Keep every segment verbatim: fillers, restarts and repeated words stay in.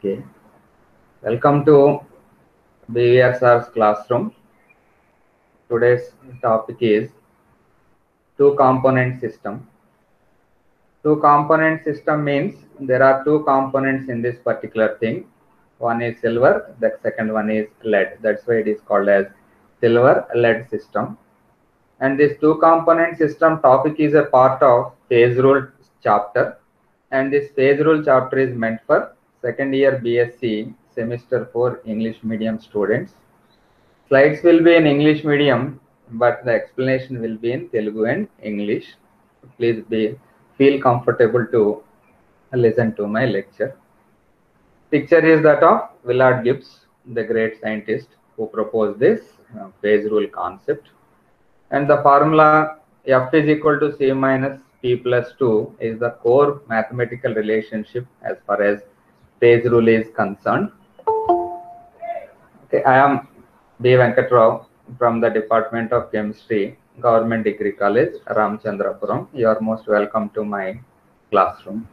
Okay, welcome to B V R Sir's classroom. Today's topic is two component system. Two component system means there are two components in this particular thing. One is silver, the second one is lead. That's why it is called as silver lead system. And this two component system topic is a part of phase rule chapter. And this phase rule chapter is meant for second year B S c semester four English medium students. Slides will be in English medium, but the explanation will be in Telugu and English. Please be feel comfortable to listen to my lecture. Picture is that of Willard Gibbs, the great scientist who proposed this uh, phase rule concept. And the formula F is equal to C minus P plus two is the core mathematical relationship as far as phase rule is concerned. Okay, I am B. Venkatrao from the Department of Chemistry, Government Degree College, Ramchandrapuram. You are most welcome to my classroom.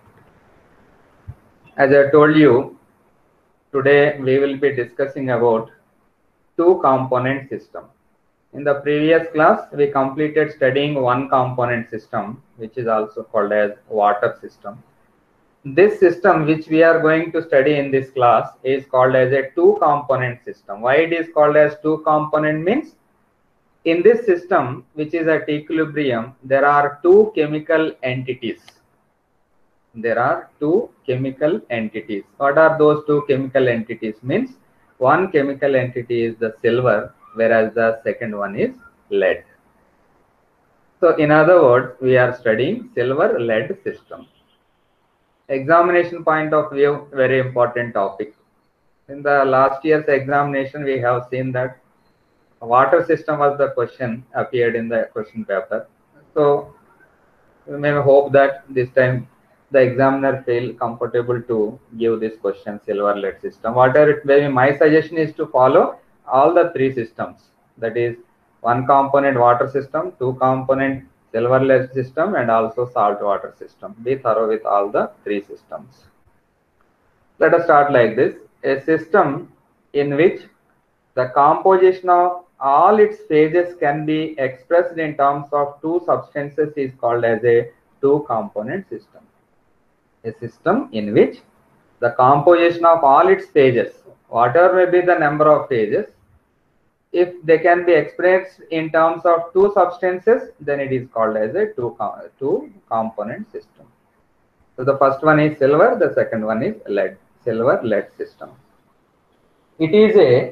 As I told you, today we will be discussing about two component system. In the previous class, we completed studying one component system, which is also called as water system. This system which we are going to study in this class is called as a two component system. Why it is called as two component means in this system which is at equilibrium, there are two chemical entities. There are two chemical entities. What are those two chemical entities means? One chemical entity is the silver, whereas the second one is lead. So in other words, we are studying silver lead system. Examination point of view, very important topic. In the last year's examination, we have seen that water system was the question appeared in the question paper. So we may hope that this time the examiner feel comfortable to give this question silver lead system. Whatever it may be, my suggestion is to follow all the three systems. That is one component water system, two component silver lead system, and also salt water system. Be thorough with all the three systems. Let us start like this. A system in which the composition of all its phases can be expressed in terms of two substances is called as a two component system. A system in which the composition of all its phases, whatever may be the number of phases, if they can be expressed in terms of two substances, then it is called as a two, two component system. So the first one is silver, the second one is lead, silver lead system. It is a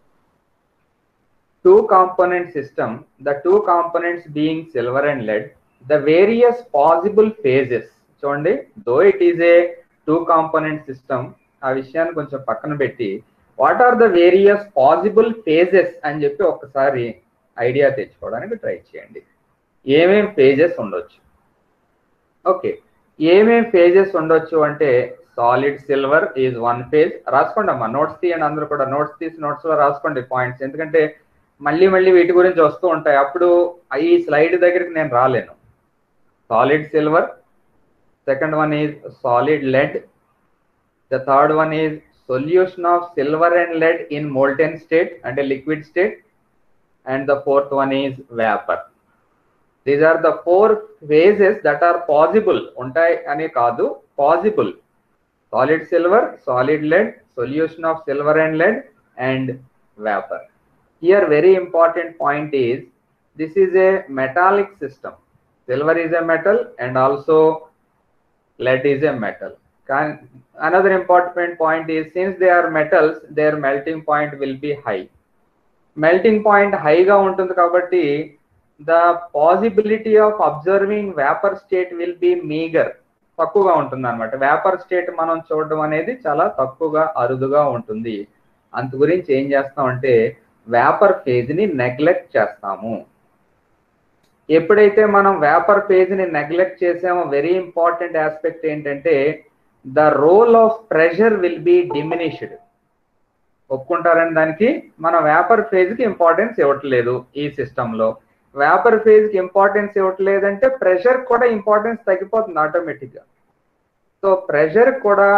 two component system, the two components being silver and lead, the various possible phases. Chonde, though it is a two component system, ఆ విషయాన్ని కొంచెం పక్కన పెట్టి what are the various possible phases అని చెప్పి ఒకసారి idea తెచ్చుకోవడానికి try చేయండి. ఏమేం ఫేజెస్ ఉండొచ్చు? ఓకే, ఏమేం ఫేజెస్ ఉండొచ్చు అంటే solid silver is one phase. రాసుకోండి అమ్మా, నోట్స్ తీయండి, అందరూ కూడా నోట్స్ తీసి నోట్స్ లో రాసుకోండి పాయింట్స్, ఎందుకంటే మళ్ళీ మళ్ళీ వీటి గురించి వస్తూ ఉంటాయి, అప్పుడు ఈ స్లైడ్ దగ్గరికి నేను రాలేను. Solid silver, second one is solid lead, the third one is solution of silver and lead in molten state and a liquid state, and the fourth one is vapor. These are the four phases that are possible. Untai ane kaadu, possible. Solid silver, solid lead, solution of silver and lead, and vapor. Here very important point is this is a metallic system. Silver is a metal and also lead is a metal. Another important point is since they are metals, their melting point will be high. Melting point high ga untundi kabatti the possibility of observing vapor state will be meager. తక్కువగా ఉంటుంది అనమాట. Vapour state మనం చూడడం అనేది చాలా తక్కువగా అరుదుగా ఉంటుంది. అందు గురించి ఏం చేస్తామంటే వేపర్ ఫేజ్ ని నెగ్లెక్ట్ చేస్తాము. ఎప్పుడైతే మనం వేపర్ ఫేజ్ ని నెగ్లెక్ట్ చేసామో వెరీ ఇంపార్టెంట్ ఆస్పెక్ట్ ఏంటంటే the role of pressure will be diminished. ఒప్పుకుంటారని దానికి మనం వేపర్ ఫేజ్ కి ఇంపార్టెన్స్ ఇవ్వట్లేదు ఈ సిస్టంలో. వేపర్ ఫేజ్ కి ఇంపార్టెన్స్ ఇవ్వట్లేదంటే ప్రెషర్ కూడా ఇంపార్టెన్స్ తగ్గిపోతుంది ఆటోమేటిక్గా. సో ప్రెషర్ కూడా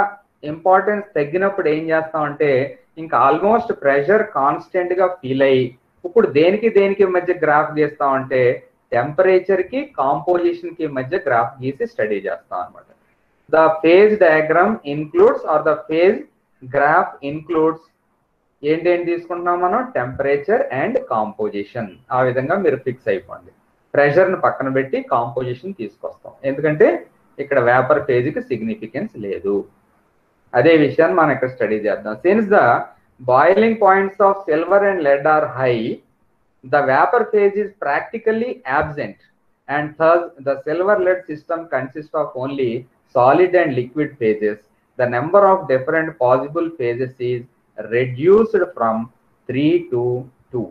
ఇంపార్టెన్స్ తగ్గినప్పుడు ఏం చేస్తామంటే ఇంకా ఆల్మోస్ట్ ప్రెషర్ కాన్స్టెంట్ గా ఫీల్ అయ్యి ఇప్పుడు దేనికి దేనికి మధ్య గ్రాఫ్ గీస్తామంటే టెంపరేచర్ కి కాంపోజిషన్ కి మధ్య గ్రాఫ్ గీసి స్టడీ చేస్తాం అనమాట. The phase diagram includes or the phase graph includes ఏంటేంటి తీసుకుంటున్నాం మనం, టెంపరేచర్ అండ్ కాంపోజిషన్. ఆ విధంగా మీరు ఫిక్స్ అయిపోండి. ప్రెషర్ను పక్కన పెట్టి కాంపోజిషన్ తీసుకొస్తాం, ఎందుకంటే ఇక్కడ వేపర్ ఫేజ్కి సిగ్నిఫికెన్స్ లేదు. అదే విషయాన్ని మనం ఇక్కడ స్టడీ చేద్దాం. Since the boiling points of silver and lead are high, the vapour phase is practically absent, and thus the silver lead system consists of only solid and liquid phases. The number of different possible phases is reduced from three to two.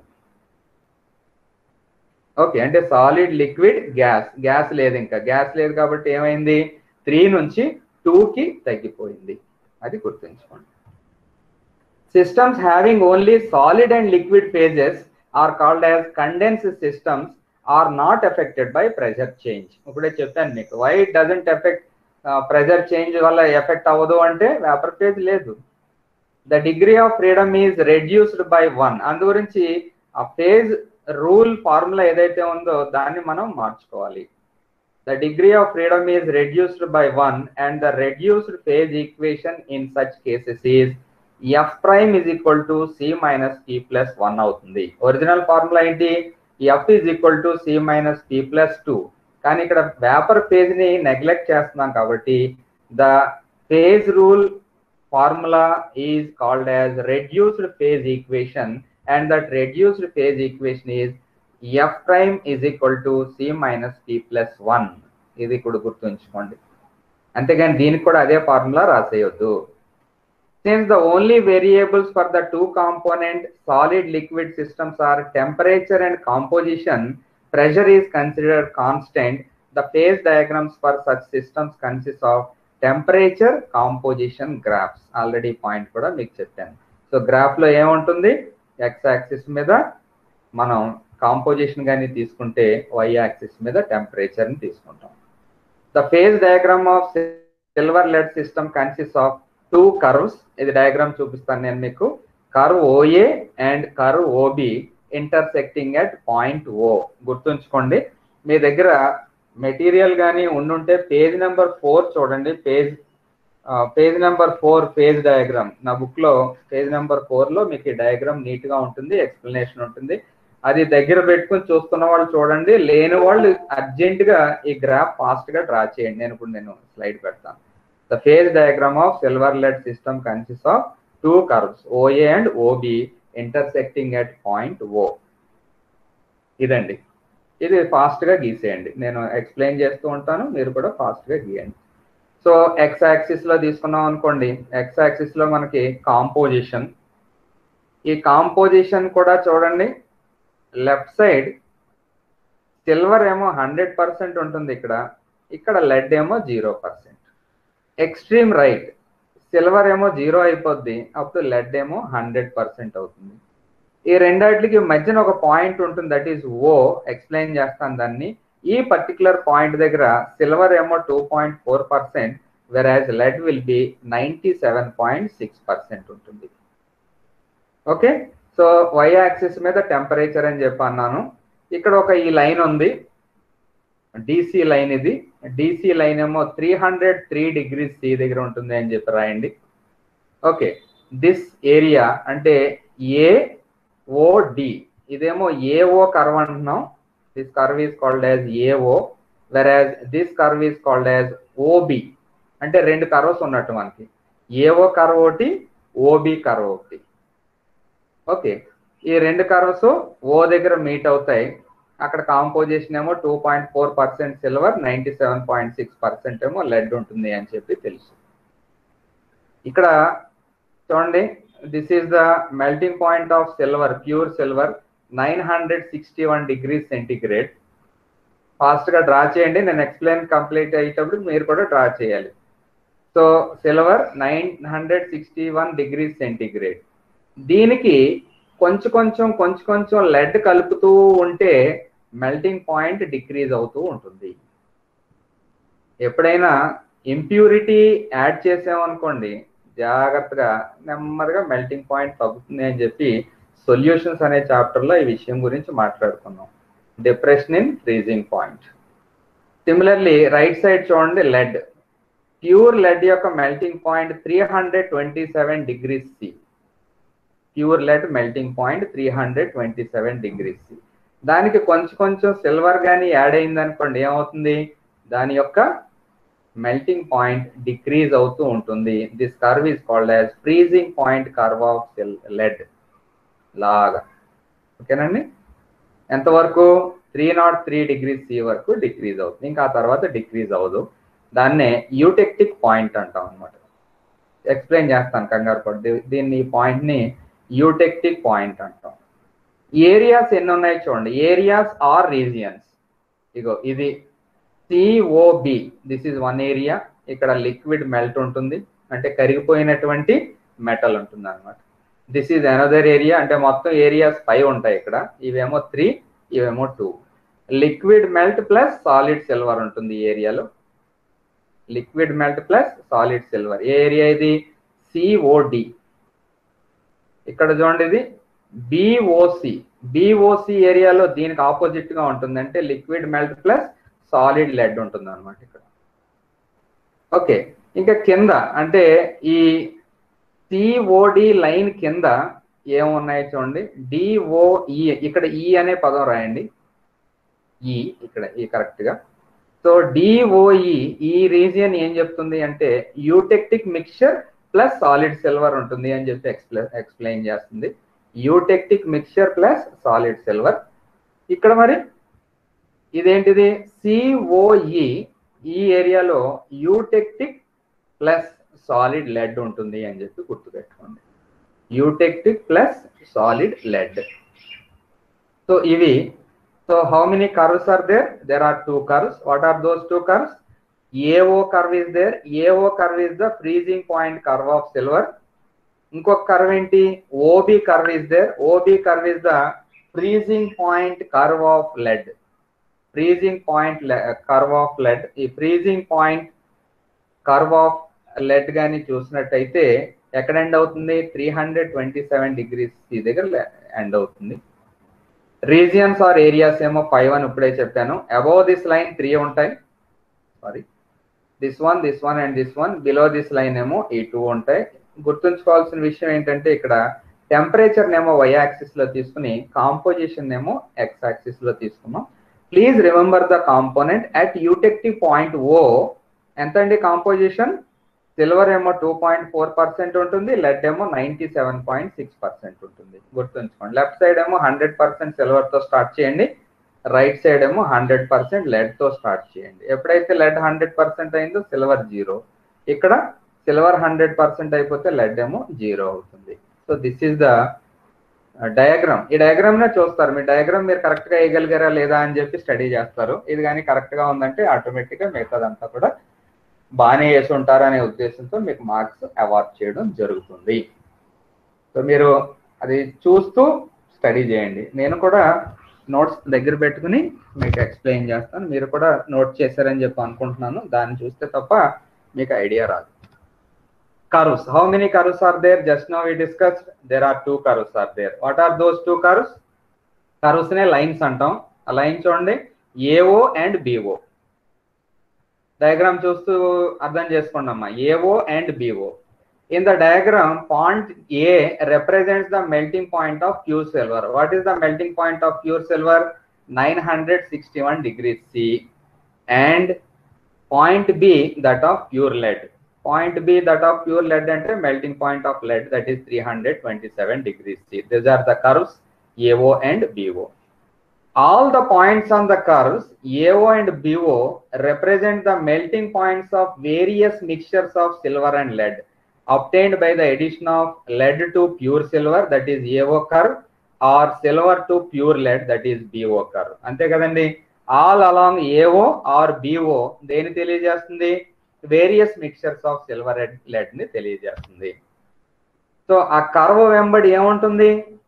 Okay, అంటే solid, liquid, gas. Gas లేదు, ఇంకా gas లేదు కాబట్టి ఏమైంది, three నుంచి టూకి తగ్గిపోయింది. అది గుర్తుంచుకోండి. Systems having only solid and liquid phases are called as condensed systems are not affected by pressure change. ఇప్పుడే చెప్పాను మీకు, why it doesn't affect, pressure change వల్ల ఎఫెక్ట్ అవ్వదు అంటే వేపర్ ఫేజ్ లేదు. The degree of freedom is reduced by one. అందు గురించి ఆ ఫేజ్ రూల్ ఫార్ములా ఏదైతే ఉందో దాన్ని మనం మార్చుకోవాలి. The degree of freedom is reduced by one, and the reduced phase equation in such cases is F prime is equal to C minus P plus one అవుతుంది. Original formula ఏంటి, F is equal to C minus P plus two. కానీ ఇక్కడ vapour phase ని neglect చేస్తున్నాం కాబట్టి the phase rule formula is called as reduced phase equation, and that reduced phase equation is F prime is equal to C minus P plus one. ఇది కూడా గుర్తుంచుకోండి, అంతేగాని దీనికి కూడా అదే ఫార్ములా రాసేయొద్దు. Since the only variables for the two component solid liquid systems are temperature and composition, pressure is considered constant. The phase diagrams for such systems consist of temperature composition graphs. Already point కూడా మీకు చెప్పాను. So graph లో ఏముంటుంది, X axis మీద మనం composition కానీ తీసుకుంటే why axis మీద టెంపరేచర్ ని తీసుకుంటాం. The phase diagram of silver lead system consist of two curves. ఇది డయాగ్రామ్ చూపిస్తాను నేను మీకు. Curve OA and curve OB intersecting at point O. గుర్తుంచుకోండి, మీ దగ్గర మెటీరియల్ కానీ ఉండుంటే పేజ్ నెంబర్ ఫోర్ చూడండి. Page page number four phase diagram నా బుక్ లో పేజ్ నెంబర్ ఫోర్ లో మీకు ఈ డయాగ్రామ్ నీట్ గా ఉంటుంది, ఎక్స్ప్లెనేషన్ ఉంటుంది. అది దగ్గర పెట్టుకుని చూస్తున్న వాళ్ళు చూడండి, లేని వాళ్ళు అర్జెంట్ గా ఈ గ్రాఫ్ ఫాస్ట్ గా డ్రా చేయండి. నేను ఇప్పుడు నేను స్లైడ్ పెడతాను. The phase diagram of silver lead system consist of two curves OA and OB intersecting at point O. ఇదండి, ఇది ఫాస్ట్ గా గీసేయండి. నేను ఎక్స్ప్లెయిన్ చేస్తూ ఉంటాను, మీరు కూడా ఫాస్ట్ గా గీయండి. సో ఎక్స్ యాక్సిస్ లో తీసుకున్నాం అనుకోండి, ఎక్స్ యాక్సిస్ లో మనకి కాంపోజిషన్. ఈ కాంపోజిషన్ కూడా చూడండి, లెఫ్ట్ సైడ్ సిల్వర్ ఏమో హండ్రెడ్ పర్సెంట్ ఉంటుంది, ఇక్కడ ఇక్కడ లెడ్ ఏమో zero percent. Extreme right silver ఏమో జీరో అయిపోద్ది, అప్పుడు లెడ్ ఏమో హండ్రెడ్ పర్సెంట్ అవుతుంది. ఈ రెండాటికి మధ్యన ఒక పాయింట్ ఉంటుంది, దట్ ఈస్ ఓ. ఎక్స్ప్లెయిన్ చేస్తాను దాన్ని. ఈ పర్టికులర్ పాయింట్ దగ్గర సిల్వర్ ఏమో two point four percent whereas lead will be ninety seven point six percent ఉంటుంది. ఓకే, సో వై యాక్సిస్ మీద టెంపరేచర్ అని చెప్పి అన్నాను. ఇక్కడ ఒక ఈ లైన్ ఉంది, డిసి లైన్. ఇది డిసి లైన్ ఏమో three hundred three degrees C దగ్గర ఉంటుంది అని చెప్పి రాయండి. ఓకే, దిస్ ఏరియా అంటే ఏఓడి, ఇదేమో ఏఓ కర్వ్ అంటున్నాం. This curve is called as A O, whereas this curve is called as O B. అంటే రెండు కర్వ్స్ ఉన్నట్టు మనకి, A O కర్వ్ ఒకటి, O B కర్వ్ ఒకటి. ఓకే, ఈ రెండు కర్వ్స్ O దగ్గర మీట్ అవుతాయి. అక్కడ కాంపోజిషన్ ఏమో two point four percent silver, ninety seven point six percent ఏమో లెడ్ ఉంటుంది అని చెప్పి తెలుసు. ఇక్కడ చూడండి, this is the melting point of silver, pure silver, nine hundred sixty one degrees centigrade. Fast గా డ్రా చేయండి, నేను ఎక్స్ప్లెయిన్ కంప్లీట్ అయ్యేటప్పుడు మీరు కూడా డ్రా చేయాలి. So silver nine hundred sixty one degrees centigrade. దీనికి కొంచెం కొంచెం కొంచెం కొంచెం లెడ్ కలుపుతూ ఉంటే మెల్టింగ్ పాయింట్ డిక్రీజ్ అవుతూ ఉంటుంది. ఎప్పుడైనా ఇంప్యూరిటీ యాడ్ చేసామనుకోండి, జాగ్రత్తగా నెమ్మదిగా మెల్టింగ్ పాయింట్ తగ్గుతుంది అని చెప్పి సొల్యూషన్స్ అనే చాప్టర్లో ఈ విషయం గురించి మాట్లాడుకున్నాం. Depression in freezing point. Similarly right side చూడండి, లెడ్. ప్యూర్ లెడ్ యొక్క melting point three hundred twenty seven degrees C. Pure lead melting point three hundred twenty seven degrees C. దానికి కొంచెం కొంచెం సిల్వర్ కానీ యాడ్ అయింది అనుకోండి, ఏమవుతుంది, దాని యొక్క మెల్టింగ్ పాయింట్ డిక్రీజ్ అవుతూ ఉంటుంది. This curve is called as freezing point curve of lead లాగా. ఓకేనండి. ఎంతవరకు? Three naught three degrees C వరకు డిక్రీజ్ అవుతుంది, ఇంకా ఆ తర్వాత డిక్రీజ్ అవ్వదు. దాన్నే యూటెక్టిక్ పాయింట్ అంటాం అనమాట. ఎక్స్ప్లెయిన్ చేస్తాను కంగారు పడి. దీన్ని ఈ పాయింట్ని యూటెక్టిక్ పాయింట్ అంటాం. ఏరియాస్ ఎన్ని ఉన్నాయి చూడండి. Areas or regions. ఇగో ఇది COB, this is one area. ఇక్కడ లిక్విడ్ మెల్ట్ ఉంటుంది, అంటే కరిగిపోయినటువంటి మెటల్ ఉంటుంది అనమాట. దిస్ ఈజ్ అనదర్ ఏరియా, అంటే మొత్తం ఏరియాస్ ఫైవ్ ఉంటాయి ఇక్కడ. ఇవేమో త్రీ, ఇవేమో two. Liquid melt plus solid silver ఉంటుంది ఈ ఏరియాలో. Liquid melt plus solid silver. ఏ ఏరియా ఇది? సిఓడి. ఇక్కడ చూడండి, ఇది బిఓసి. బిఓసి ఏరియాలో దీనికి ఆపోజిట్ గా ఉంటుంది, అంటే liquid melt plus solid lead ఉంటుంది అనమాట ఇక్కడ. ఓకే, ఇంకా కింద అంటే ఈ సిఓడి లైన్ కింద ఏమున్నాయి చూడండి. డిఓఈ, ఇక్కడ ఈ అనే పదం రాయండి. ఈ ఇక్కడ ఈ కరెక్ట్ గా. సో డిఓఈ ఈ రీజియన్ ఏం చెప్తుంది అంటే eutectic mixture plus solid silver ఉంటుంది అని చెప్పి ఎక్స్ప్లెయిన్ ఎక్స్ప్లెయిన్ చేస్తుంది. Eutectic mixture plus solid silver. ఇక్కడ మరి ఇదేంటిది? సిఓఈ. ఈ ఏరియాలో యూటెక్టిక్ ప్లస్ సాలిడ్ లెడ్ ఉంటుంది అని చెప్పి గుర్తుపెట్టుకోండి. Eutectic plus solid lead. So ఇవి. So how many curves are there? There are two curves. What are those two curves? A O curve is there. A O curve is the freezing point curve of silver. ఇంకొక curve ఏంటి? O B curve is there. O B curve is the freezing point curve of lead. Freezing point curve of lead. ఈ freezing point curve of lead గాని చూసినట్టయితే ఎక్కడ end అవుతుంది? Three hundred twenty seven degrees C దగ్గర end అవుతుంది. Regions or areas ఏమో five అని ఇప్పుడే చెప్పాను. అబౌవ్ దిస్ లైన్ త్రీ ఉంటాయి. Sorry, this one, this one and this one. Below this line ఏమో ఈ టూ ఉంటాయి. గుర్తుంచుకోవాల్సిన విషయం ఏంటంటే ఇక్కడ టెంపరేచర్ నేమో వై యాక్సిస్ లో తీసుకుని కాంపోజిషన్ ఏమో ఎక్స్ యాక్సిస్ లో తీసుకున్నాం. Please remember the component at eutectic point O. ఎంత అండి కాంపోజిషన్? సిల్వర్ ఏమో టూ పాయింట్ ఫోర్ పర్సెంట్ ఉంటుంది, లెడ్ ఏమో ninety seven point six percent ఉంటుంది. గుర్తుంచుకోండి. లెఫ్ట్ సైడ్ ఏమో హండ్రెడ్ పర్సెంట్ సిల్వర్ తో స్టార్ట్ చేయండి, రైట్ సైడ్ ఏమో హండ్రెడ్ పర్సెంట్ లెడ్ తో స్టార్ట్ చేయండి. ఎప్పుడైతే లెడ్ హండ్రెడ్ పర్సెంట్ అయిందో సిల్వర్ జీరో. ఇక్కడ సిల్వర్ హండ్రెడ్ పర్సెంట్ అయిపోతే లెడ్ ఏమో జీరో అవుతుంది. So this is the diagram. ఈ డయాగ్రామ్ నే చూస్తారు. మీ డయాగ్రామ్ మీరు కరెక్ట్ గా వేయగలిగారా లేదా అని చెప్పి స్టడీ చేస్తారు. ఇది కానీ కరెక్ట్ గా ఉందంటే ఆటోమేటిక్ గా మిగతాదంతా కూడా బాగానే వేసి ఉంటారు అనే ఉద్దేశంతో మీకు మార్క్స్ అవార్డ్ చేయడం జరుగుతుంది. సో మీరు అది చూస్తూ స్టడీ చేయండి. నేను కూడా నోట్స్ దగ్గర పెట్టుకుని మీకు ఎక్స్ప్లెయిన్ చేస్తాను. మీరు కూడా నోట్ చేశారని చెప్పి అనుకుంటున్నాను. దాన్ని చూస్తే తప్ప మీకు ఐడియా రాదు. Curves. How many curves are there? Just now we discussed there are two curves are there. What are those two curves? Curves నే లైన్స్ అంటాం. ఆ లైన్ చూడండి, ఏఓ అండ్ బిఓ. డయాగ్రామ్ చూస్తూ అర్థం చేసుకోండి అమ్మా. AO and BO. In the diagram, point A represents the melting point of pure silver. What is the melting point of pure silver? nine hundred sixty-one degrees C. And point B, that of pure lead. Point B, that of pure lead, and melting point of lead, that is three hundred twenty-seven degrees C. These are the curves A O and B O. All the points on the curves A O and B O represent the melting points of various mixtures of silver and lead obtained by the addition of lead to pure silver, that is A O curve, or silver to pure lead, that is B O curve. అంతే కదండి. All along A O or B O దేని తెలియజేస్తుంది? Various mixtures of silver and lead ని తెలియజేస్తుంది. So ఆ curve వెంబడి ఏముంటుంది?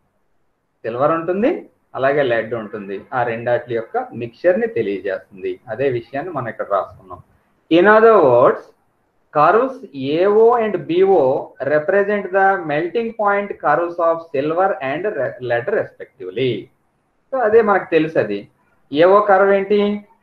Silver ఉంటుంది, అలాగే లెడ్ ఉంటుంది. ఆ రెండాటి యొక్క మిక్చర్ ని తెలియజేస్తుంది. అదే విషయాన్ని మనం ఇక్కడ రాసుకున్నాం. In other words, curves A O and B O represent the melting point curves of silver and lead respectively. So అదే మనకు తెలుసు, అది A O కర్వ్ ఏంటి,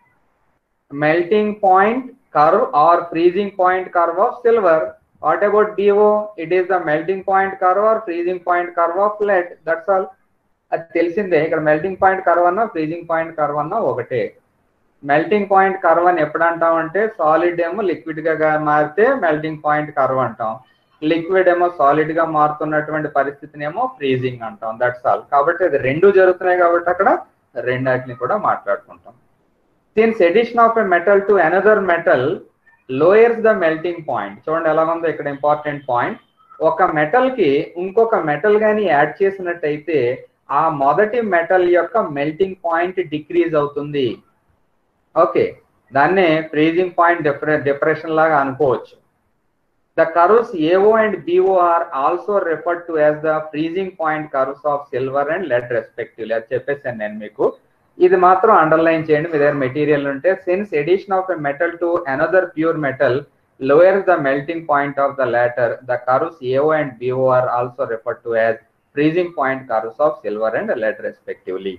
melting point curve or freezing point curve of silver. What about B O? It is the melting point curve or freezing point curve of lead. That's all. అది తెలిసిందే. ఇక్కడ melting point curve అన్నా freezing point curve అన్నా ఒకటే. Melting point curve అని ఎప్పుడు అంటాం అంటే సాలిడ్ ఏమో లిక్విడ్ గా మారితే మెల్టింగ్ పాయింట్ కర్వ్ అంటాం, లిక్విడ్ ఏమో సాలిడ్ గా మారుతున్నటువంటి పరిస్థితిని ఏమో ఫ్రీజింగ్ అంటాం. That's all. కాబట్టి అది రెండు జరుగుతున్నాయి కాబట్టి అక్కడ రెండాటిని కూడా మాట్లాడుకుంటాం. Since addition of a metal to another metal lowers the melting point. చూడండి ఎలా ఉందో ఇక్కడ ఇంపార్టెంట్ పాయింట్. ఒక మెటల్ కి ఇంకొక మెటల్ గాని యాడ్ చేసినట్టయితే ఆ మొదటి మెటల్ యొక్క మెల్టింగ్ పాయింట్ డిక్రీజ్ అవుతుంది. ఓకే, దాన్నే ఫ్రీజింగ్ పాయింట్ డిఫరె డిప్రెషన్ లాగా అనుకోవచ్చు. The curves A O and B O are also referred to as the freezing point curves of silver and lead respectively. అది చెప్పేసాను నేను మీకు. ఇది మాత్రం అండర్లైన్ చేయండి మీ దగ్గర మెటీరియల్ ఉంటే. Since addition of a metal to another pure metal lowers the melting point of the latter, the curves A O and B O are also referred to as freezing point curves of silver and lead respectively.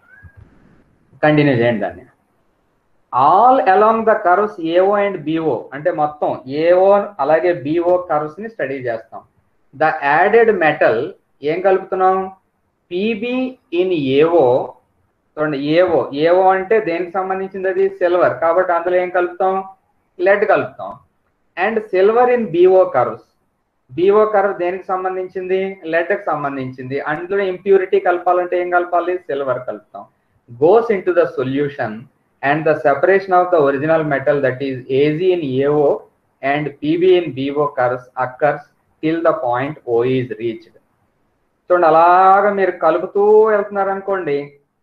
Continue చేయండి దాన్ని. All along the curves A O and B O అంటే మొత్తం A O అలాగే B O curves ని study చేస్తాం. The added metal ఏం కలుపుతున్నాం, P B in A O. చూడండి, A O A O అంటే దేనికి సంబంధించింది, అది సిల్వర్ కాబట్టి అందులో ఏం కలుపుతాం, లెడ్ కలుపుతాం. And silver in B O కర్వ్స్, B O కర్వ్ దేనికి సంబంధించింది, లెడ్ కి సంబంధించింది. అందులో ఇంప్యూరిటీ కలపాలంటే ఏం కలపాలి, సిల్వర్ కలుపుతాం. Goes into the solution and the separation of the original metal, that is A Z in A O and P B in B O curves occurs till the point O is reached. చూడండి, అలాగా మీరు కలుపుతూ వెళ్తున్నారు అనుకోండి,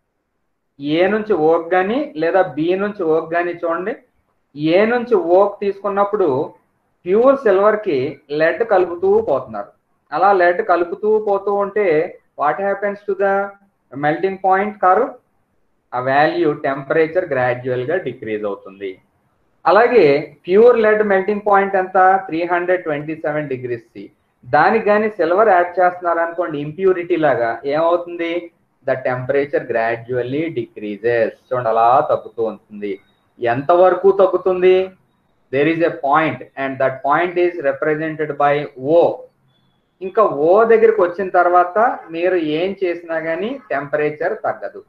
ఏ నుంచి ఓక్ కానీ లేదా బి నుంచి ఓక్ కానీ, చూడండి ఏ నుంచి ఓక్ తీసుకున్నప్పుడు ప్యూర్ సిల్వర్ కి లెడ్ కలుపుతూ పోతున్నారు. అలా లెడ్ కలుపుతూ పోతూ ఉంటే what happens to the melting point curve, ఆ వాల్యూ టెంపరేచర్ గ్రాడ్యువల్ గా డిక్రీజ్ అవుతుంది. అలాగే ప్యూర్ లెడ్ మెల్టింగ్ పాయింట్ ఎంత, three hundred twenty seven degrees C. దానికి కానీ సిల్వర్ యాడ్ చేస్తున్నారు అనుకోండి ఇంప్యూరిటీ లాగా, ఏమవుతుంది, ద టెంపరేచర్ గ్రాడ్యువల్లీ డిక్రీజెస్. చూడండి అలా తగ్గుతూ ఉంటుంది. ఎంత వరకు తగ్గుతుంది, there is a point and that point is represented by O. ఇంకా ఓ దగ్గరికి వచ్చిన తర్వాత మీరు ఏం చేసినా కానీ టెంపరేచర్ తగ్గదు.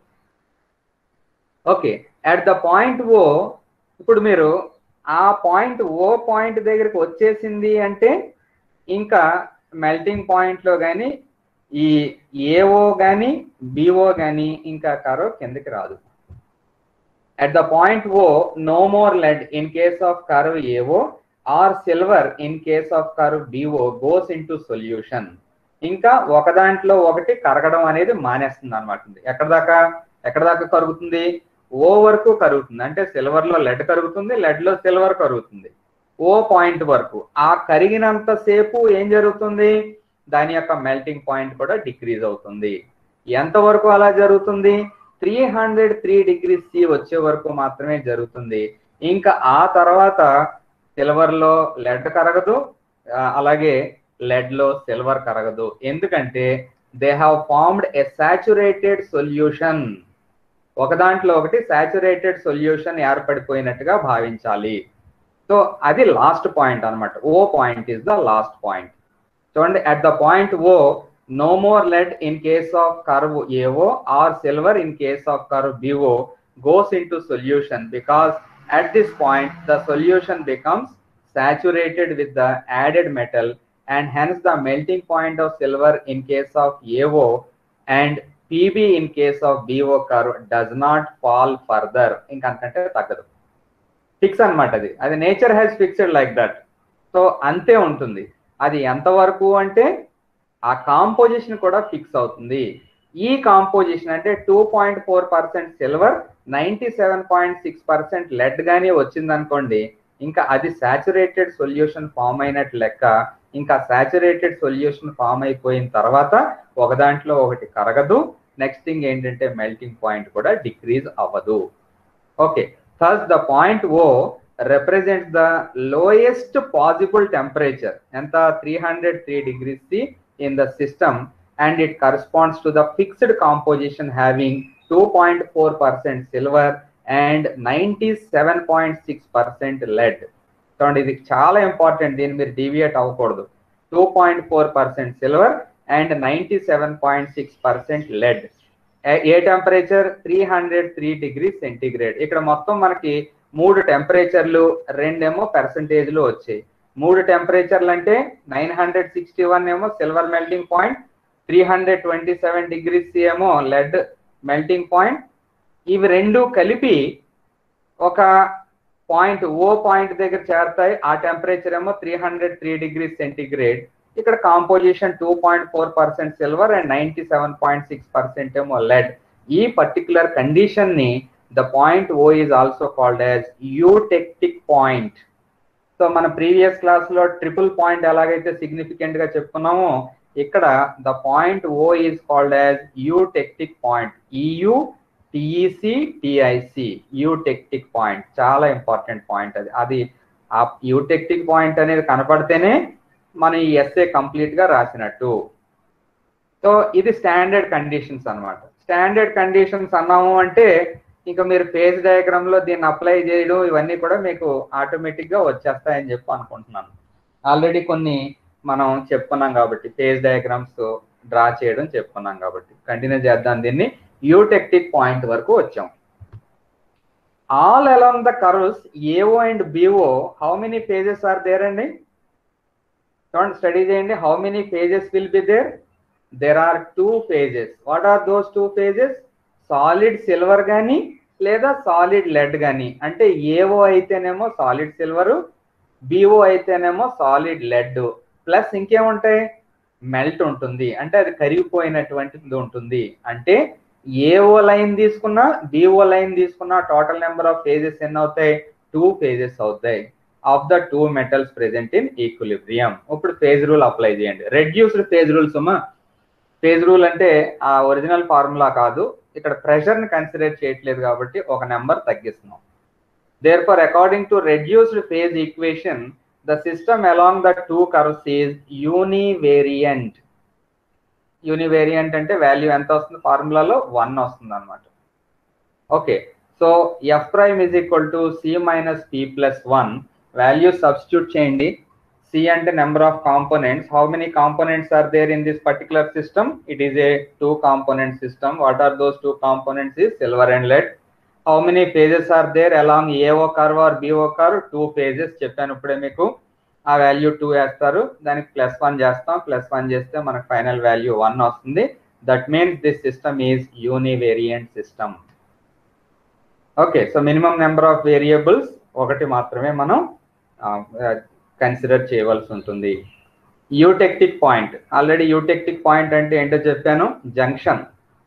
Okay, at the point O, ఇప్పుడు మీరు ఆ పాయింట్ ఓ పాయింట్ దగ్గరికి వచ్చేసింది అంటే ఇంకా మెల్టింగ్ పాయింట్లో కానీ ఈ A O కానీ B O కానీ ఇంకా కర్వ్ కిందకి రాదు. At the point O no more lead in case of curve A O or silver in case of curve B O goes into solution. ఇంకా ఒక దాంట్లో ఒకటి కరగడం అనేది మానేస్తుంది అనమాట. ఎక్కడ దాకా ఎక్కడ దాకా కరుగుతుంది, ఓ వరకు కరుగుతుంది. అంటే సిల్వర్ లో లెడ్ కరుగుతుంది, లెడ్ లో సిల్వర్ కరుగుతుంది ఓ పాయింట్ వరకు. ఆ కరిగినంత సేపు ఏం జరుగుతుంది, దాని యొక్క మెల్టింగ్ పాయింట్ కూడా డిక్రీజ్ అవుతుంది. ఎంత వరకు అలా జరుగుతుంది, three hundred three degrees C వచ్చే వరకు మాత్రమే జరుగుతుంది. ఇంకా ఆ తర్వాత సిల్వర్ లో లెడ్ కరగదు, అలాగే లెడ్ లో సిల్వర్ కరగదు. ఎందుకంటే they have formed a saturated solution. ఒక దాంట్లో ఒకటి సాచురేటెడ్ సొల్యూషన్ ఏర్పడిపోయినట్టుగా భావించాలి. సో అది లాస్ట్ పాయింట్ అనమాట. O point is the last point. చూడండి, at the point O no more lead in case of curve A O or silver in case of curve B O goes into solution because at this point the solution becomes saturated with the added metal and hence the melting point of silver in case of A O and P B in case of B O curve does not fall further. ఇంకంటే తగ్గదు, fix అనమాట. అది అది nature has fixed like that. So అంతే ఉంటుంది. అది ఎంతవరకు అంటే ఆ కాంపోజిషన్ కూడా ఫిక్స్ అవుతుంది. ఈ కాంపోజిషన్ అంటే two point four percent silver, ninety seven point six percent lead కానీ వచ్చిందనుకోండి, ఇంకా అది సాచురేటెడ్ సొల్యూషన్ ఫామ్ అయినట్టు లెక్క. ఇంకా సాచురేటెడ్ సొల్యూషన్ ఫామ్ అయిపోయిన తర్వాత ఒక దాంట్లో ఒకటి కరగదు. నెక్స్ట్ థింగ్ ఏంటంటే మెల్టింగ్ పాయింట్ కూడా డిక్రీజ్ అవ్వదు. Okay, thus the point O represents the lowest possible temperature enta three hundred three degrees C in the system, and it corresponds to the fixed composition having two point four percent silver and ninety-seven point six percent lead. చూడండి ఇది చాలా important, దీన్ని మీరు deviate అవ్వకూడదు. Two point four percent silver and ninety seven point six percent lead. ఏ temperature? Three hundred three degree centigrade. ఇక్కడ మొత్తం మనకి మూడు టెంపరేచర్లు, రెండేమో పర్సంటేజ్లు వచ్చాయి. మూడు టెంపరేచర్లు అంటే నైన్ హండ్రెడ్ సిక్స్టీ వన్ ఏమో silver melting point, three hundred twenty seven degrees ఏమో లెడ్ మెల్టింగ్ పాయింట్. ఇవి రెండు కలిపి ఒక పాయింట్ ఓ పాయింట్ దగ్గర చేరతాయి. ఆ టెంపరేచర్ ఏమో three hundred three degrees centigrade. ఇక్కడ composition two point four percent silver and ninety seven point six percent ఏమో లెడ్. ఈ పర్టికులర్ కండిషన్ ని the point O is also called as eutectic point. So మన previous class లో triple point ఎలాగైతే significant గా చెప్పుకున్నామో, ఇక్కడ the point O is called as eutectic point. E U T E C T I C eutectic point. చాలా important point అది. అది ఆ యూటెక్టిక్ పాయింట్ అనేది కనపడితేనే మనం ఈ ఎస్ఏ కంప్లీట్ గా రాసినట్టు. సో ఇది స్టాండర్డ్ కండిషన్స్ అన్నమాట. స్టాండర్డ్ కండిషన్స్ అన్నాము అంటే ఇంకా మీరు ఫేజ్ డయాగ్రామ్ లో దీన్ని అప్లై చేయడం ఇవన్నీ కూడా మీకు ఆటోమేటిక్ గా వచ్చేస్తాయని చెప్పి అనుకుంటున్నాను. ఆల్రెడీ కొన్ని మనం చెప్పుకున్నాం కాబట్టి, ఫేజ్ డయాగ్రామ్స్ డ్రా చేయడం చెప్పుకున్నాం కాబట్టి కంటిన్యూ చేద్దాం. దీన్ని యూటెక్టిక్ పాయింట్ వరకు వచ్చాం. All along the curves A O and B O how many phases are there అండి? చూడండి, స్టడీ చేయండి. How many phases will be there? There are two phases. What are those two phases? Solid silver కానీ లేదా solid lead కానీ. అంటే A O అయితేనేమో solid silver, B O అయితేనేమో solid lead. Plus ఇంకేముంటాయి? మెల్ట్ ఉంటుంది, అంటే అది కరిగిపోయినటువంటిది ఉంటుంది. అంటే ఏఓ లైన్ తీసుకున్నా బిఓ లైన్ తీసుకున్నా టోటల్ నెంబర్ ఆఫ్ ఫేజెస్ ఎన్ని అవుతాయి? టూ ఫేజెస్ అవుతాయి of the two metals present in equilibrium. ఇప్పుడు ఫేజ్ రూల్ అప్లై చేయండి. రెడ్యూస్డ్ ఫేజ్ రూల్స్ అమ్మా. ఫేజ్ రూల్ అంటే ఆ ఒరిజినల్ ఫార్ములా కాదు, ఇక్కడ ప్రెషర్ ని కన్సిడర్ చేయట్లేదు కాబట్టి ఒక నెంబర్ తగ్గిస్తున్నాం. Therefore, according to reduced phase equation, the system along the two curves is univariant. Univariant అంటే వాల్యూ ఎంత వస్తుంది? ఫార్ములాలో వన్ వస్తుంది అనమాట. Okay, so F prime is equal to C minus P plus one. Value substitute చేయండి. C అంటే number of components. How many components are there in this particular system? It is a two component system. What are those two components? Is silver and lead. How many phases are there along A O curve or B O curve? Two phases చెప్పాను ఇప్పుడే మీకు. ఆ value two వేస్తారు, దానికి plus one చేస్తాం. Plus one చేస్తే మనకు final value one వస్తుంది. That means this system is univariant system. Okay, so minimum number of variables ఒకటి మాత్రమే మనం కన్సిడర్ చేయవలసి ఉంటుంది. Eutectic point. Already eutectic point అంటే ఏంటో చెప్పాను. జంక్షన్.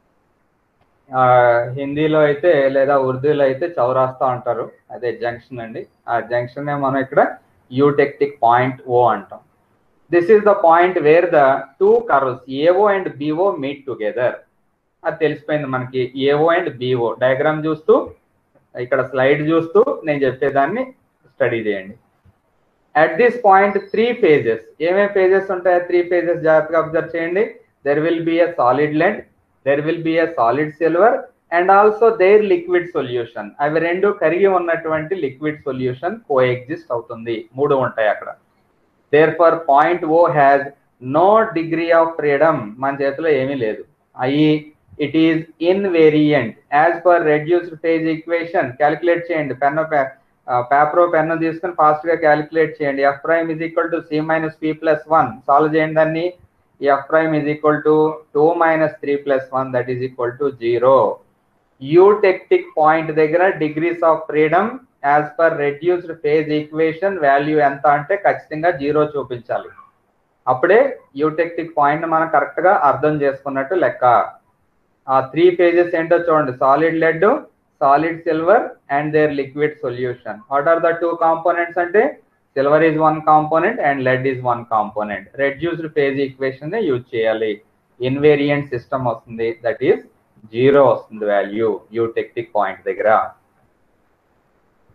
హిందీలో అయితే లేదా ఉర్దూలో అయితే చౌరాస్తా అంటారు, అదే జంక్షన్ అండి. ఆ జంక్షన్ మనం ఇక్కడ యూటెక్టిక్ పాయింట్ ఓ అంటాం. This is the point where the two curves A O and B O meet together. అది తెలిసిపోయింది మనకి. ఏఓ అండ్ బిఓ డయాగ్రామ్ చూస్తూ, ఇక్కడ స్లైడ్ చూస్తూ నేను చెప్పేదాన్ని స్టడీ చేయండి. At this point three phases. ఏమేమి ఫేజెస్ ఉంటాయో త్రీ ఫేజెస్ జాగ్రత్తగా అబ్జర్వ్ చేయండి. There will be a solid lead, there will be a solid silver and also their liquid solution. అవి రెండు కరిగి ఉన్నటువంటి లిక్విడ్ సొల్యూషన్ కోఎగ్జిస్ట్ అవుతుంది. మూడు ఉంటాయి అక్కడ. therefore point O has no degree of freedom. మన చేతిలో ఏమీ లేదు. అయి it is invariant as per reduced phase equation. Calculate చేయండి. పెన్ పేపర్ పెన్ తీసుకుని ఫాస్ట్ గా క్యాలిక్యులేట్ చేయండి. f prime is equal to c minus p plus one. Solve చేయండి దాన్ని. f prime is equal to two minus three plus one, that is equal to zero. Eutectic point దగ్గర degrees of freedom as per reduced phase equation value ఎంత అంటే ఖచ్చితంగా zero చూపించాలి. అప్పుడే eutectic point మనం correct గా అర్థం చేసుకున్నట్టు లెక్క. ఆ త్రీ ఫేజెస్ ఏంటో చూడండి. Solid lead, solid silver and there liquid solution. What are the two components అంటే silver is one component and lead is one component. Reduced phase equation ne use cheyali. Invariant system vastundi, that is zero vastundi value eutectic point daggara.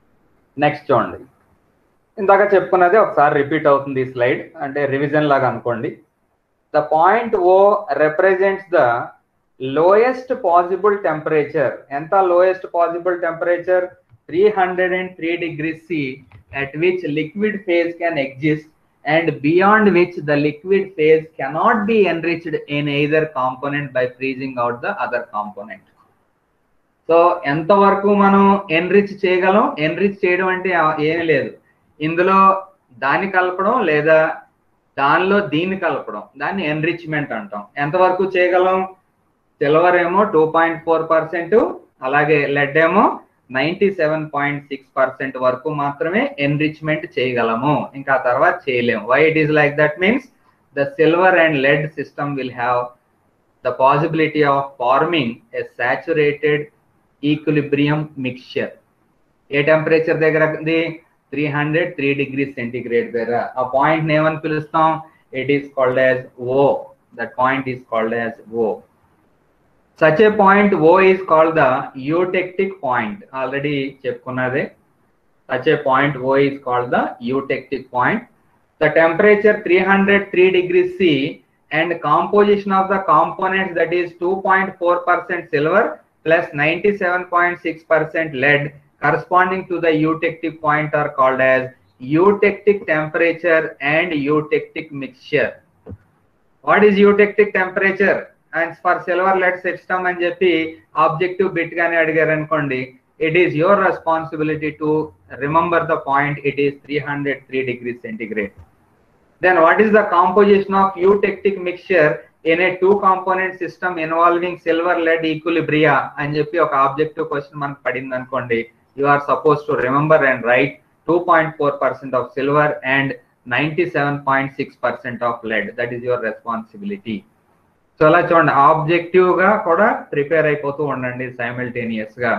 Next చూడండి, ఇందాక చెప్పుకున్నది ఒకసారి repeat అవుతుంది ఈ slide, అంటే revision లాగా అనుకోండి. The point O represents the lowest possible temperature. ఎంత lowest possible temperature? Three hundred and three degrees C at which liquid phase can exist and beyond which the liquid phase cannot be enriched in either component by freezing out the other component. So ఎంతవరకు మనం enrich చేయగలం? Enrich చేయడం అంటే ఏమీ లేదు, ఇందులో దాన్ని కలపడం లేదా దానిలో దీన్ని కలపడం, దాన్ని ఎన్రిచ్మెంట్ అంటాం. ఎంతవరకు చేయగలం? సిల్వర్ ఏమో టూ పాయింట్ ఫోర్ పర్సెంట్, అలాగే లెడ్ ఏమో ninety seven point six percent వరకు మాత్రమే ఎన్రిచ్మెంట్ చేయగలము, ఇంకా తర్వాత చేయలేము. Why it is like that means the silver and lead system will have the possibility of forming a saturated equilibrium mixture. ఏ temperature దగ్గర ఉంది? Three hundred three degree centigrade దగ్గర. ఆ పాయింట్ ఏమని పిలుస్తాం? It is called as O. That point is called as O. Such a point O is called the eutectic point. Already చెప్పుకున్నదే. Such a point O is called the eutectic point. The temperature three hundred three degrees C and composition of the components, that is two point four percent silver plus ninety-seven point six percent lead corresponding to the eutectic point are called as eutectic temperature and eutectic mixture. What is eutectic temperature? And for silver lead system అని చెప్పి objective bit గానే అడిగారు అనుకోండి, it is your responsibility to remember the point. It is three hundred three degrees centigrade. Then what is the composition of eutectic mixture in a two component system involving silver lead equilibria అని చెప్పి ఒక objective question మనకు పడింది అనుకోండి, you are supposed to remember and write two point four percent of silver and ninety-seven point six percent of lead. That is your responsibility. So అలా చూడండి, objective గా కూడా ప్రిపేర్ అయిపోతూ ఉండండి సైమల్టేనియస్ గా.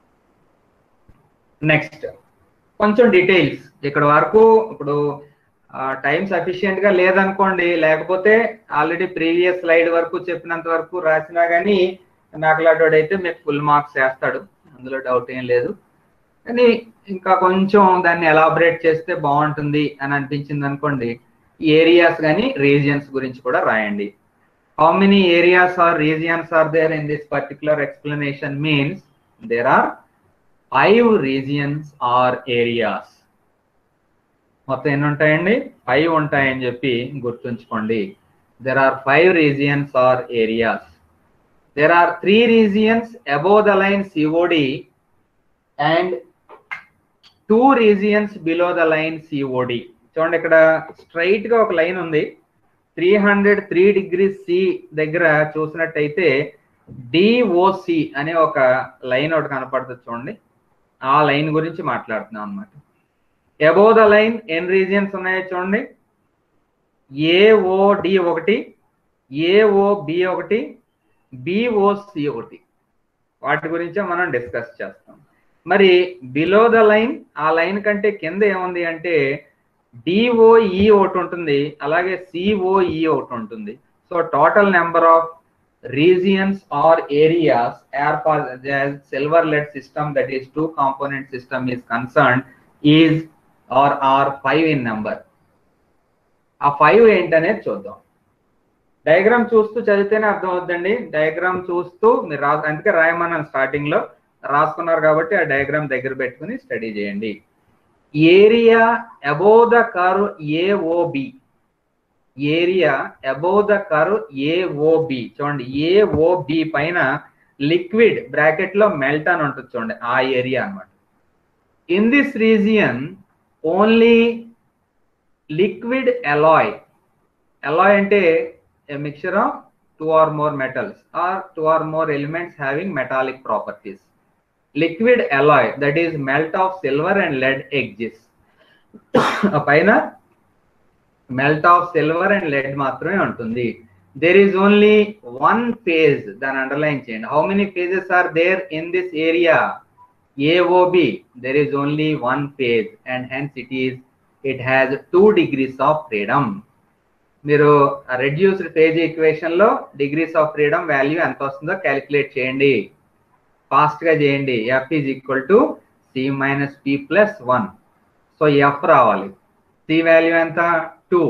నెక్స్ట్ కొంచెం డీటెయిల్స్ ఇక్కడ వరకు. ఇప్పుడు టైం సఫిషియెంట్ గా లేదనుకోండి, లేకపోతే ఆల్రెడీ ప్రీవియస్ స్లైడ్ వరకు చెప్పినంత వరకు రాసినా కానీ నాకులాడోడైతే మీకు ఫుల్ మార్క్స్ వేస్తాడు, అందులో డౌట్ ఏం లేదు. కానీ ఇంకా కొంచెం దాన్ని ఎలాబరేట్ చేస్తే బాగుంటుంది అని అనిపించింది అనుకోండి, ఏరియాస్ కానీ రీజియన్స్ గురించి కూడా రాయండి. How many areas or regions are there in this particular explanation means there are five regions or areas. మొత్తం ఎన్ని ఉంటాయండి? ఫైవ్ ఉంటాయని చెప్పి గుర్తుంచుకోండి. There are five regions or areas. There are three regions above the line C O D and two regions below the line C O D. చూడండి, ఇక్కడ straight గా ఒక లైన్ ఉంది. Three hundred three degrees C దగ్గర చూసినట్టయితే doc అనే ఒక line ఒకటి కనపడుతుంది చూడండి, ఆ లైన్ గురించి మాట్లాడుతున్నాం అనమాట. అబోవ్ ద లైన్ ఎన్ని రీజియన్స్ ఉన్నాయో చూడండి, ఏఓడి ఒకటి, ఏఓబి ఒకటి, బిఓసి ఒకటి. వాటి గురించే మనం డిస్కస్ చేస్తాం. మరి బిలో ద లైన్, ఆ లైన్ కంటే కింద ఏముంది అంటే డిఓఈ ఒకటి ఉంటుంది, అలాగే సిఓఈ ఒకటి ఉంటుంది. So total number of regions or areas are for silver lead system, that is two component system is concern is or or five in number. ఆ ఫైవ్ ఏంటనేది చూద్దాం. డయాగ్రామ్ చూస్తూ చదివితేనే అర్థం అవుతుందండి. డయాగ్రామ్ చూస్తూ మీరు రా, అందుకే రాయమన్నాను స్టార్టింగ్ లో, రాసుకున్నారు కాబట్టి ఆ డయాగ్రామ్ దగ్గర పెట్టుకుని స్టడీ చేయండి. Area above the curve A O B, area above the curve A O B చూడండి, ఏఓబి పైన లిక్విడ్ బ్రాకెట్ లో మెల్ట్ అని ఉంటుంది చూడండి, ఆ ఏరియా అన్నమాట. In this region only liquid alloy, alloy అంటే a mixture of two or more metals or two or more elements having metallic properties. Liquid alloy, that is melt of silver and lead exists. Paina melt of silver and lead matrame untundi. There is only one phase, then underline change. How many phases are there in this area? A O B, there is only one phase, and hence it is, it has two degrees of freedom. మీరు reduced phase equation లో degrees of freedom value ఎంత వస్తుందో calculate చేయండి, fast గా చేయండి. F is equal to C minus P plus one. So F రావాలి. C value ఎంత? Two.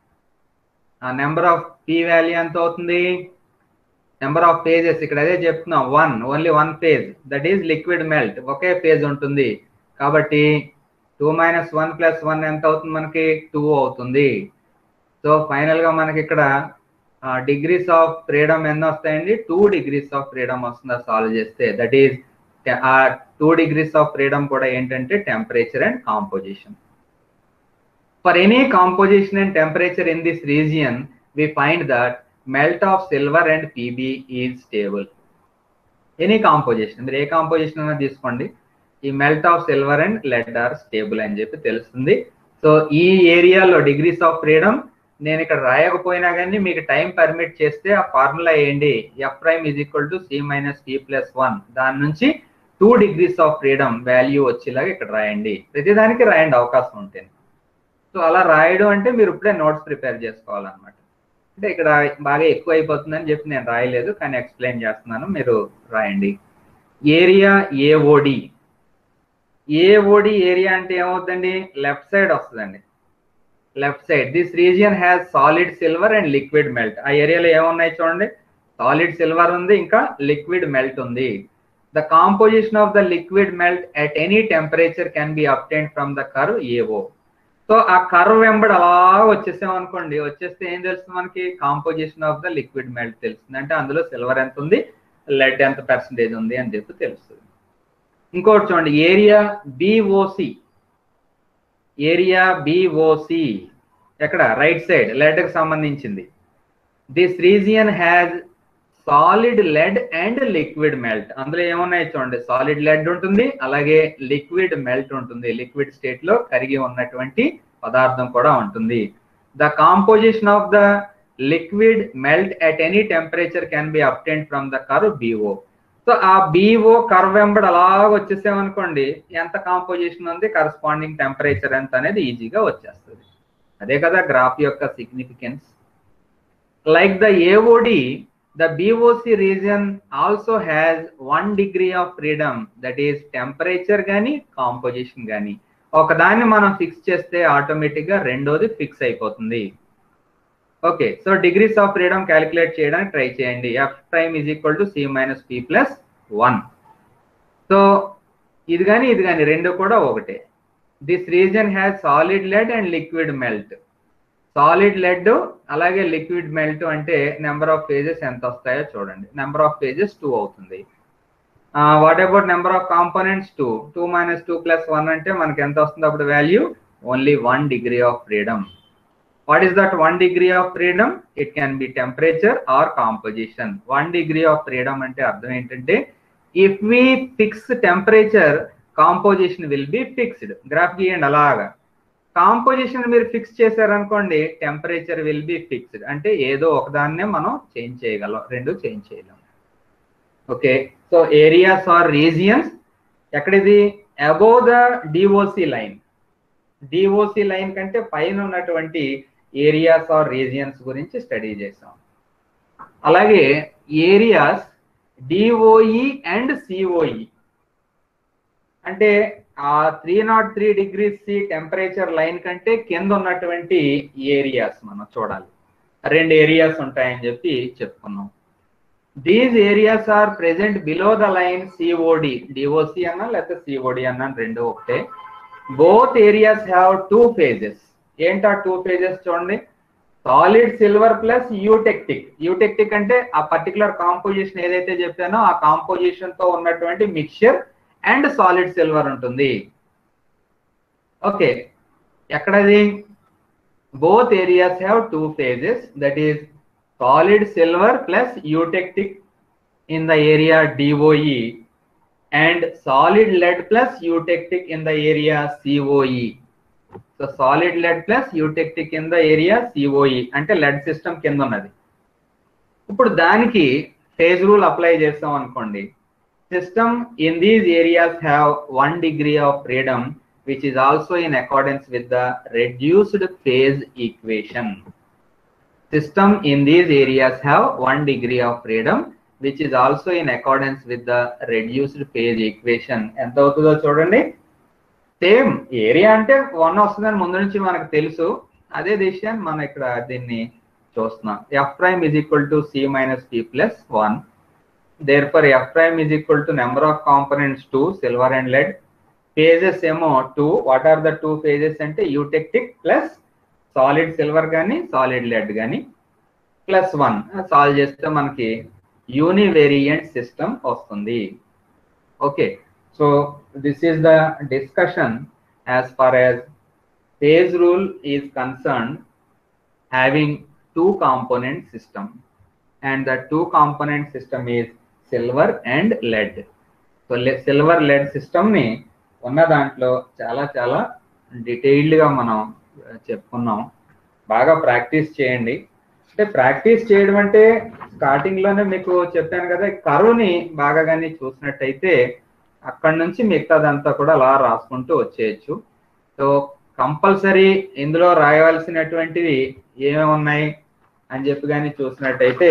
ఆ నెంబర్ ఆఫ్ పి వాల్యూ ఎంత అవుతుంది? నెంబర్ ఆఫ్ ఫేజెస్ ఇక్కడ అదే చెప్తున్నాం, one, only one phase, that is liquid melt, ఒకే ఫేజ్ ఉంటుంది. కాబట్టి two minus one plus one ఎంత అవుతుంది మనకి? టూ అవుతుంది. సో ఫైనల్ గా మనకి ఇక్కడ డిగ్రీస్ ఆఫ్ ఫ్రీడమ్ ఎన్ని వస్తాయండి? టూ డిగ్రీస్ ఆఫ్ ఫ్రీడమ్ వస్తుంది సాల్వ్ చేస్తే. దట్ ఈజ్ ఆ టూ డిగ్రీస్ ఆఫ్ ఫ్రీడమ్ కూడా ఏంటంటే temperature and composition. For any composition and temperature in this region we find that melt of silver and P B is stable. Any composition, మీరు ఏ composition అయినా తీసుకోండి, ఈ melt of silver and lead are stable అని చెప్పి తెలుస్తుంది. So ఈ ఏరియాలో డిగ్రీస్ ఆఫ్ ఫ్రీడమ్ నేను ఇక్కడ రాయకపోయినా కానీ మీకు టైం పర్మిట్ చేస్తే ఆ ఫార్ములా వేయండి, F prime is equal to C minus P plus one. దాని నుంచి two degrees of freedom value వచ్చేలాగా ఇక్కడ రాయండి. ప్రతిదానికి రాయండి అవకాశం ఉంటుంది. సో అలా రాయడం అంటే మీరు ఇప్పుడే నోట్స్ ప్రిపేర్ చేసుకోవాలన్నమాట. అంటే ఇక్కడ బాగా ఎక్కువ అయిపోతుందని చెప్పి నేను రాయలేదు, కానీ ఎక్స్ప్లెయిన్ చేస్తున్నాను, మీరు రాయండి. Area AOD. ఏఓడి ఏరియా అంటే ఏమవుతుందండి? లెఫ్ట్ సైడ్ వస్తుందండి, left side. This region has solid silver and liquid melt. ఆ ఏరియాలో ఏమున్నాయి చూడండి, సాలిడ్ సిల్వర్ ఉంది, ఇంకా లిక్విడ్ మెల్ట్ ఉంది. The composition of the liquid melt at any temperature can be obtained from the curve A O. So ఆ curve వెంబడి అలా వచ్చేసాం అనుకోండి, వచ్చేస్తే ఏం తెలుస్తుంది మనకి? Composition of the liquid melt తెలుస్తుంది. అంటే అందులో సిల్వర్ ఎంత ఉంది, లెడ్ ఎంత పర్సెంటేజ్ ఉంది అని చెప్పి తెలుస్తుంది. ఇంకోటి చూడండి, ఏరియా బిఓసి. ఏరియా బిఓసి ఎక్కడ? రైట్ సైడ్, లెడ్ కి సంబంధించింది. This region has solid lead and liquid melt. అందులో ఏమున్నాయి చూడండి, సాలిడ్ లెడ్ ఉంటుంది, అలాగే లిక్విడ్ మెల్ట్ ఉంటుంది. లిక్విడ్ స్టేట్ లో కరిగి ఉన్నటువంటి పదార్థం కూడా ఉంటుంది. The composition of the liquid melt at any temperature can be obtained from the curve B O. So ఆ బిఓ కర్వ్ వెంబడి అలా వచ్చేసామనుకోండి, ఎంత కాంపోజిషన్ ఉంది, కరస్పాండింగ్ టెంపరేచర్ ఎంత అనేది ఈజీగా వచ్చేస్తుంది. అదే కదా గ్రాఫ్ యొక్క significance. Like the A O D, the B O C region also has one degree of freedom, that is temperature గాని కాంపోజిషన్ గాని. ఒకదాన్ని మనం ఫిక్స్ చేస్తే ఆటోమేటిక్ గా రెండోది ఫిక్స్ అయిపోతుంది. Okay, so degrees of freedom calculate చేయడానికి ట్రై చేయండి. F prime is equal to C minus P plus one. So ఇది కానీ ఇది కానీ రెండు కూడా ఒకటే. This region has solid lead and liquid melt. Solid lead అలాగే లిక్విడ్ మెల్ట్ అంటే నెంబర్ ఆఫ్ ఫేజెస్ ఎంత వస్తాయో చూడండి. నెంబర్ ఆఫ్ ఫేజెస్ టూ అవుతుంది. What about number of components? Two. Two minus two plus one అంటే మనకి ఎంత వస్తుంది అప్పుడు value? Only one degree of freedom. What is that one degree of freedom? It can be temperature or composition. One degree of freedom అంటే అర్థం ఏంటంటే, if we fix temperature, composition will be fixed. Graph గీయండి అలాగా. Composition మీరు fix చేశారనుకోండి, temperature will be fixed. అంటే ఏదో ఒకదాన్నే మనం చేంజ్ చేయగలం, రెండు చేంజ్ చేయగలం. Okay, so areas or regions ఎక్కడిది? Above the DOC line. DOC line కంటే పైన ఉన్నటువంటి ఏరియాస్ ఆర్ రీజియన్స్ గురించి స్టడీ చేసాం. అలాగే ఏరియాస్ డిఓఈ అండ్ సిఓఈ అంటే ఆ three naught three degrees C temperature line కంటే కింద ఉన్నటువంటి ఏరియాస్ మనం చూడాలి. రెండు ఏరియాస్ ఉంటాయని చెప్పి చెప్పుకున్నాం. These areas are present below the line COD. DOC అన్నా లేకపోతే సిఓడి అన్నా రెండు ఒకటే. Both areas have two phases. ఏంటా టూ ఫేజెస్ చూడండి, solid silver plus eutectic. Eutectic అంటే ఆ పర్టికులర్ కాంపోజిషన్ ఏదైతే చెప్పానో ఆ కాంపోజిషన్ తో ఉన్నటువంటి మిక్చర్ అండ్ సాలిడ్ సిల్వర్ ఉంటుంది. ఓకే, ఎక్కడది? Both areas have two phases, that is solid silver plus eutectic in the area DOE and solid lead plus eutectic in the area COE. So solid lead plus eutectic in the area COE అంటే lead system కింద ఉన్నది. ఇప్పుడు దానికి phase rule apply చేస్తాం అనుకోండి. System in these areas have one degree of freedom, which is also in accordance with the reduced phase equation. System in these areas have one degree of freedom, which is also in accordance with the reduced phase equation. ఎంత అవుతుందో చూడండి. Same area అంటే one వస్తుందని ముందు నుంచి మనకు తెలుసు. అదే విషయాన్ని మనం ఇక్కడ దీన్ని చూస్తున్నాం. F prime is equal to C minus P plus one. therefore f prime is equal to number of components two, silver and lead. Phases ఏమో two. what are the two phases అంటే eutectic plus solid silver గాని solid lead గాని plus one. Solve చేస్తే మనకి univariant system వస్తుంది. Okay, so this is the discussion as far as phase rule is concerned, having two component system, and the two component system is silver and lead. So silver lead system ని ఉన్న దాంట్లో చాలా చాలా detailed గా మనం చెప్పుకున్నాం. బాగా practice చేయండి. అంటే ప్రాక్టీస్ చేయడం అంటే స్టార్టింగ్ లోనే మీకు చెప్పాను కదా, కరువుని బాగా కానీ చూసినట్టయితే అక్కడ నుంచి మిగతాదంతా కూడా అలా రాసుకుంటూ వచ్చేయచ్చు. సో కంపల్సరీ ఇందులో రాయవలసినటువంటివి ఏమేమి ఉన్నాయి అని చెప్పి కానీ చూసినట్టయితే,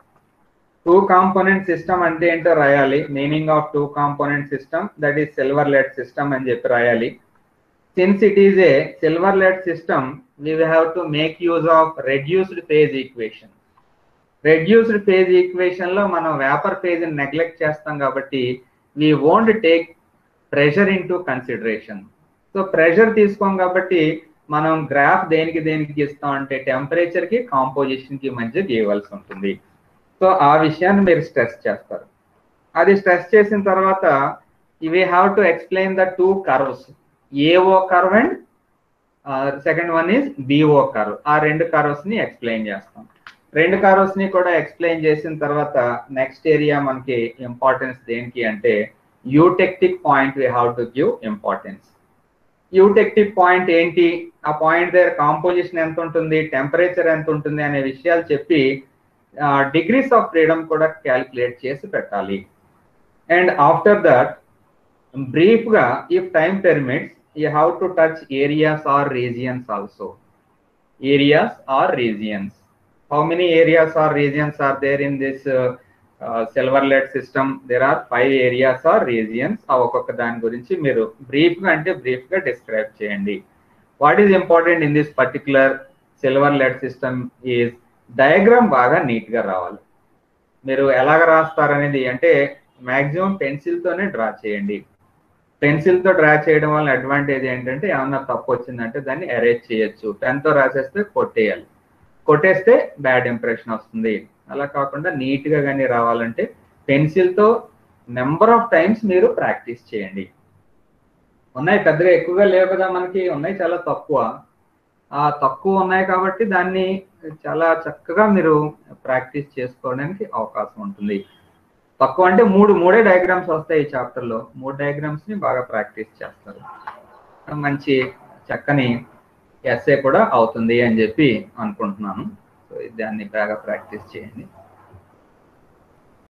టూ కాంపోనెంట్ సిస్టమ్ అంటే ఏంటో రాయాలి. Meaning of two component system, that is silver lead system అని చెప్పి రాయాలి. Since it is a silver lead system, we will have to make use of reduced phase equation. reduced phase equation లో మనం vapour phase ని neglect చేస్తాం కాబట్టి we won't take pressure into consideration. So pressure తీసుకోం కాబట్టి మనం graph దేనికి దేనికి గీస్తాం అంటే టెంపరేచర్ కి కాంపోజిషన్ కి మధ్య గీయవలసి ఉంటుంది. సో ఆ విషయాన్ని మీరు స్ట్రెస్ చేస్తారు. అది స్ట్రెస్ చేసిన తర్వాత we have to explain the two curves, A O curve and second one is B O curve. ఆ రెండు కర్వ్స్ ని ఎక్స్ప్లెయిన్ చేస్తాం. రెండు కర్వ్స్ ని కూడా ఎక్స్ప్లెయిన్ చేసిన తర్వాత నెక్స్ట్ ఏరియా మనకి ఇంపార్టెన్స్ దేనికి అంటే eutectic point we have to give importance. Eutectic point ఏంటి, ఆ పాయింట్ దగ్గర కాంపోజిషన్ ఎంత ఉంటుంది, టెంపరేచర్ ఎంత ఉంటుంది అనే విషయాలు చెప్పి డిగ్రీస్ ఆఫ్ ఫ్రీడమ్ కూడా క్యాలిక్యులేట్ చేసి పెట్టాలి. అండ్ ఆఫ్టర్ దట్ బ్రీఫ్ గా if time permits you have to touch areas or regions also. Areas or regions. How many areas or regions are there in this uh, uh, silver lead system? There are five areas or regions. ఆ ఒక్కొక్క దాని గురించి మీరు brief గా అంటే brief గా describe చేయండి. What is important in this particular silver lead system is diagram బాగా నీట్ గా రావాలి. మీరు ఎలాగ రాస్తారనేది అంటే మాక్సిమం పెన్సిల్ తోనే డ్రా చేయండి. పెన్సిల్ తో డ్రా చేయడం వల్ల అడ్వాంటేజ్ ఏంటంటే ఏమన్నా తప్పు వచ్చిందంటే దాన్ని ఎరేజ్ చేయొచ్చు. పెన్ తో రాసేస్తే కొట్టేయాలి, కొట్టేస్తే బ్యాడ్ ఇంప్రెషన్ వస్తుంది. అలా కాకుండా నీట్ గా కానీ రావాలంటే పెన్సిల్ తో నెంబర్ ఆఫ్ టైమ్స్ మీరు ప్రాక్టీస్ చేయండి. ఉన్నాయి పెద్దగా ఎక్కువగా లేవు కదా మనకి, ఉన్నాయి చాలా తక్కువ. ఆ తక్కువ ఉన్నాయి కాబట్టి దాన్ని చాలా చక్కగా మీరు ప్రాక్టీస్ చేసుకోవడానికి అవకాశం ఉంటుంది. తక్కువ అంటే మూడు మూడే డయాగ్రామ్స్ వస్తాయి ఈ చాప్టర్ లో. మూడు డయాగ్రామ్స్ ని బాగా ప్రాక్టీస్ చేస్తారు. మంచి చక్కని ఎస్ఏ కూడా అవుతుంది అని చెప్పి అనుకుంటున్నాను. సో దాన్ని బాగా ప్రాక్టీస్ చేయండి.